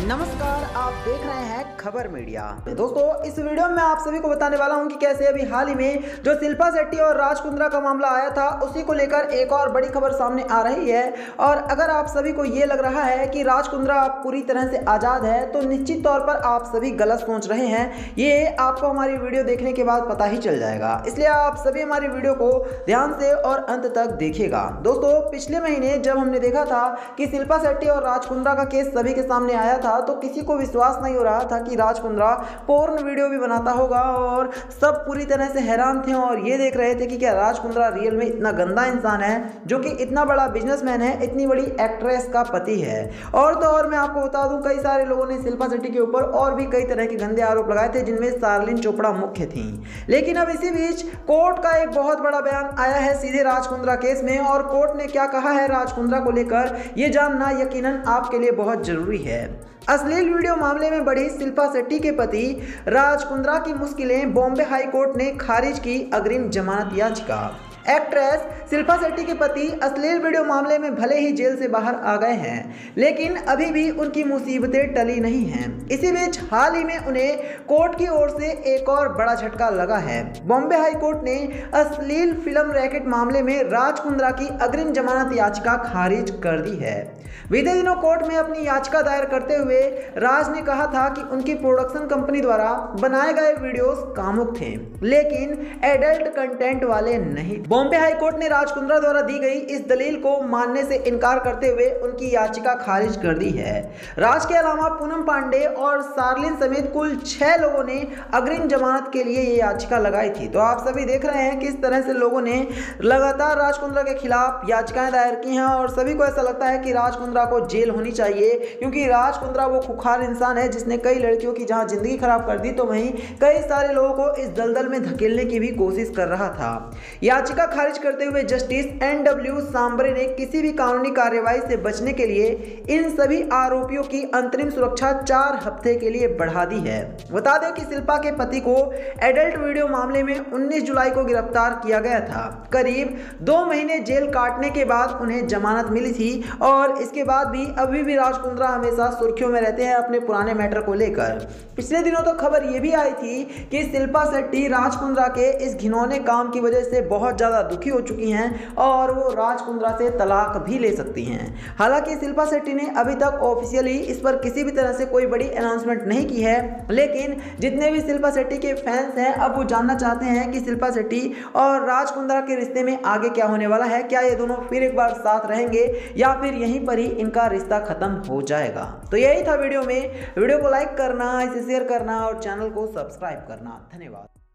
नमस्कार, आप देख रहे हैं खबर मीडिया। दोस्तों, इस वीडियो में आप सभी को बताने वाला हूं कि कैसे अभी हाल ही में जो शिल्पा शेट्टी और राज कुंद्रा का मामला आया था, उसी को लेकर एक और बड़ी खबर सामने आ रही है। और अगर आप सभी को ये लग रहा है कि राज कुंद्रा पूरी तरह से आज़ाद है, तो निश्चित तौर पर आप सभी गलत सोच रहे हैं। ये आपको हमारी वीडियो देखने के बाद पता ही चल जाएगा, इसलिए आप सभी हमारी वीडियो को ध्यान से और अंत तक देखिएगा। दोस्तों, पिछले महीने जब हमने देखा था कि शिल्पा शेट्टी और राज कुंद्रा का केस सभी के सामने आया था, तो किसी को विश्वास नहीं हो रहा था कि राज कुंद्रा पोर्न वीडियो भी बनाता होगा, और सब पूरी तरह से हैरान थे और ये देख रहे थे कि क्या राज कुंद्रा रियल में इतना गंदा इंसान है, जो कि इतना बड़ा बिजनेसमैन है, इतनी बड़ी एक्ट्रेस का पति है। और तो और मैं आपको बता दूं, कई सारे लोगों ने शिल्पा शेट्टी के ऊपर और भी कई तरह के गंदे आरोप लगाए थे, जिनमें शार्लिन चोपड़ा मुख्य थी। लेकिन अब इसी बीच कोर्ट का एक बहुत बड़ा बयान आया है सीधे राज कुंद्रा केस में, और कोर्ट ने क्या कहा है राज कुंद्रा को लेकर, यह जानना यकीनन आपके लिए बहुत जरूरी है। अश्लील वीडियो मामले में बढ़ी शिल्पा शेट्टी के पति राज कुंद्रा की मुश्किलें, बॉम्बे हाई कोर्ट ने खारिज की अग्रिम जमानत याचिका। एक्ट्रेस शिल्पा शेट्टी के पति अश्लील वीडियो मामले में भले ही जेल से बाहर आ गए हैं, लेकिन अभी भी उनकी मुसीबतें टली नहीं हैं। इसी बीच हाल ही में उन्हें कोर्ट की ओर से एक और बड़ा झटका लगा है। बॉम्बे हाई कोर्ट ने अश्लील फिल्म रैकेट मामले में राज कुंद्रा की अग्रिम जमानत याचिका खारिज कर दी है। बीते दिनों कोर्ट में अपनी याचिका दायर करते हुए राज ने कहा था कि उनकी प्रोडक्शन कंपनी द्वारा बनाए गए वीडियोस कामुक थे, लेकिन एडल्ट कंटेंट वाले नहीं। बॉम्बे हाई कोर्ट ने राज कुंद्रा द्वारा दी गई इस दलील को मानने से इनकार करते हुए उनकी याचिका खारिज कर दी है। राज के अलावा पूनम पांडे और शार्लिन समेत कुल 6 लोगों ने अग्रिम जमानत के लिए ये याचिका लगाई थी। तो आप सभी देख रहे हैं किस तरह से लोगों ने लगातार राज कुंद्रा के खिलाफ याचिकाएं दायर की हैं, और सभी को ऐसा लगता है कि राज कुंद्रा को जेल होनी चाहिए, क्योंकि राज कुंद्रा वो खुखार इंसान है जिसने कई लड़कियों की जहां जिंदगी खराब कर दी, तो वहीं कई सारे लोगों को इस दलदल में धकेलने की भी कोशिश कर रहा था। याचिका खारिज करते हुए जस्टिस NW सांबरे ने किसी भी कानूनी कार्यवाही से बचने के लिए इन सभी आरोपियों की अंतरिम सुरक्षा 4 हफ्ते के लिए बढ़ा दी है। बता दें कि शिल्पा के पति को एडल्ट वीडियो मामले में 19 जुलाई को गिरफ्तार किया गया था। करीब 2 महीने जेल काटने के बाद उन्हें जमानत मिली थी, और इसके बाद भी अभी भी राज कुंद्रा हमेशा सुर्खियों में रहते हैं अपने पुराने मैटर को लेकर। पिछले दिनों तो खबर यह भी आई थी कि शिल्पा शेट्टी राज कुंद्रा के इस घिनौने काम की वजह से बहुत ज्यादा दुखी हो चुकी हैं, और वो राज कुंद्रा से तलाक भी ले सकती हैं। हालांकि शिल्पा शेट्टी ने अभी तक ऑफिशियली इस पर किसी भी तरह से कोई बड़ी अनाउंसमेंट नहीं की है, लेकिन जितने भी शिल्पा शेट्टी के फैंस हैं, अब वो जानना चाहते हैं कि शिल्पा शेट्टी और राज कुंद्रा के रिश्ते में आगे क्या होने वाला है। क्या ये दोनों फिर एक बार साथ रहेंगे, या फिर यहीं पर ही इनका रिश्ता खत्म हो जाएगा। तो यही था वीडियो में। वीडियो को लाइक करना, इसे शेयर करना और चैनल को सब्सक्राइब करना। धन्यवाद।